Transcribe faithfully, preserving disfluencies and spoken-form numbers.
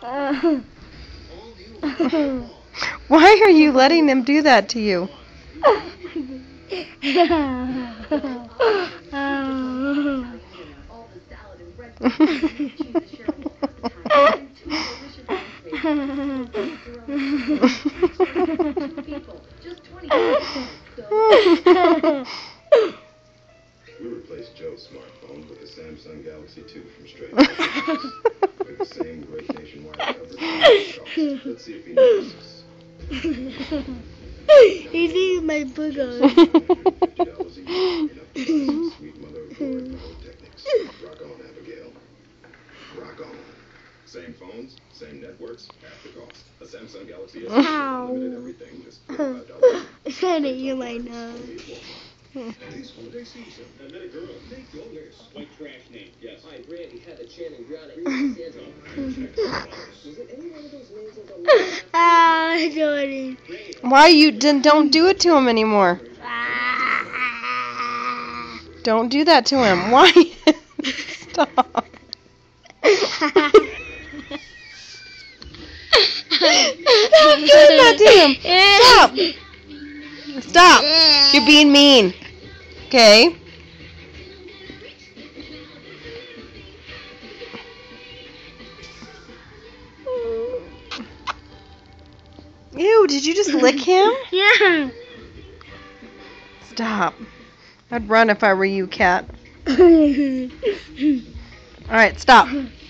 Why are you letting him do that to you? We replaced Joe's smartphone with the Samsung Galaxy two from Straight with the same great nationwide coverage. Let's see if he notices. He's eating my boogers. fifty dollars a year. Sweet mother of Lord Polytechnics. Rock on, Abigail. Rock on. Same phones, same networks, half the cost. A Samsung Galaxy S unlimited everything, just forty-five dollars. I'm trying to eat my nose. This holiday season, I met a girl. Make your list. White trash name, yes. Hi, Brandy, Heather, Channing, Brianna, Santa. Was it any one of those names that don't matter? Ah, Jordan. Why you then don't do it to him anymore? Don't do that to him. Why? Stop. Stop doing that to him. Stop. Stop. You're being mean. Okay. Ew, did you just lick him? Yeah. Stop. I'd run if I were you, cat. Alright, stop.